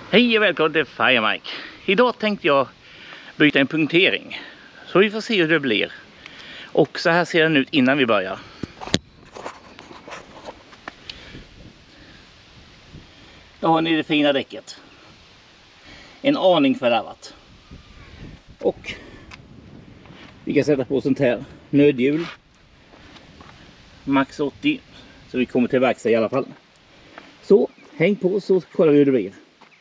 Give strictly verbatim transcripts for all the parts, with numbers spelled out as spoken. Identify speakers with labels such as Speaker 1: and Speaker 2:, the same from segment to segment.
Speaker 1: Hej och välkommen till FireMike. Idag tänkte jag byta en punktering. Så vi får se hur det blir. Och så här ser den ut innan vi börjar. Då har ni det fina däcket. En aning fördärvat. Och vi kan sätta på sånt här nödhjul. Max åttio. Så vi kommer till verkstad i alla fall. Så häng på så kollar vi hur det blir.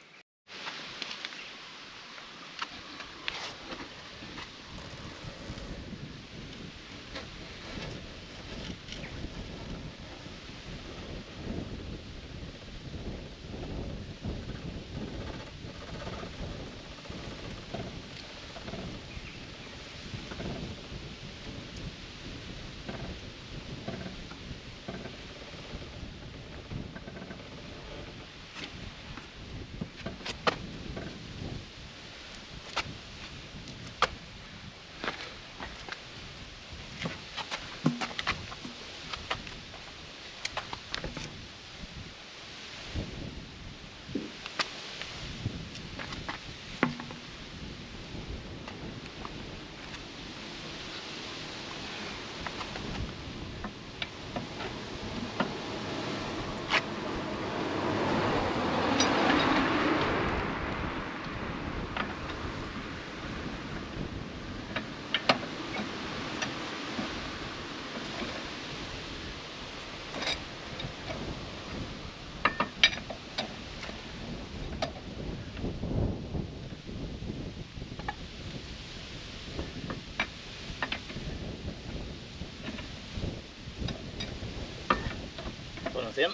Speaker 1: Sen.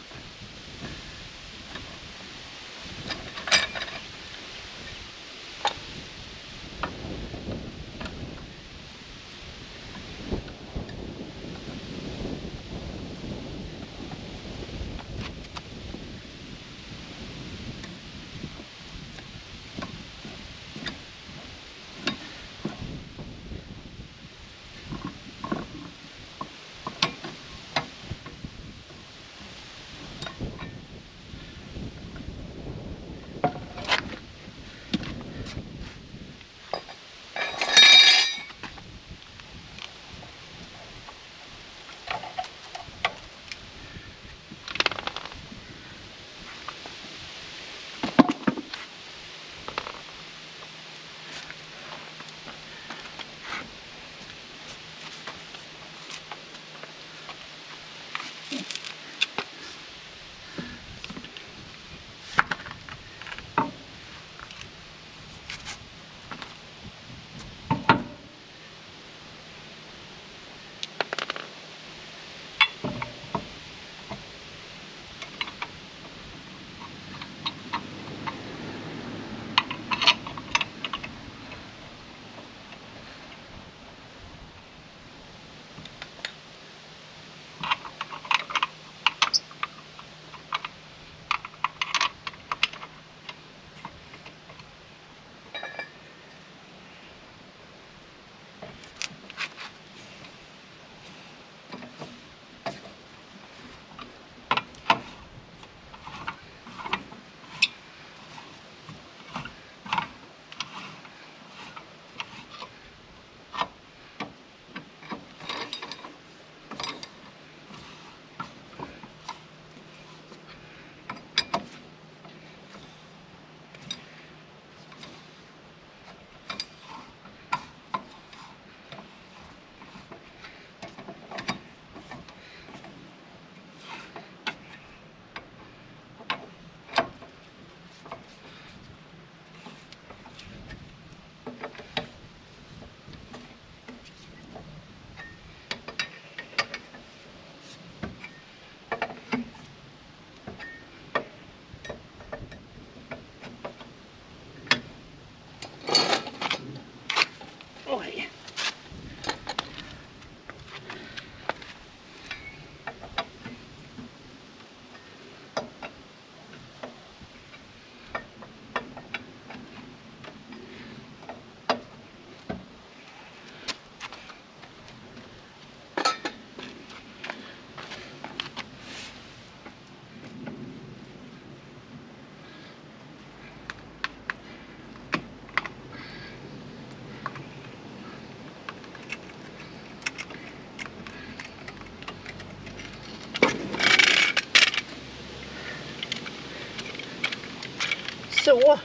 Speaker 1: Så.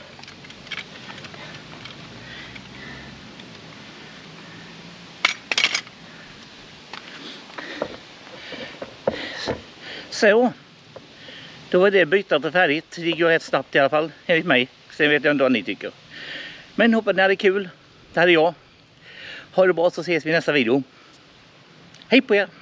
Speaker 1: Så. Då är det bytet färdigt. Det gick ju rätt snabbt i alla fall, enligt mig. Sen vet jag inte vad ni tycker. Men hoppas ni hade kul. Det hade jag. Ha det bra, så ses vi i nästa video. Hej på er!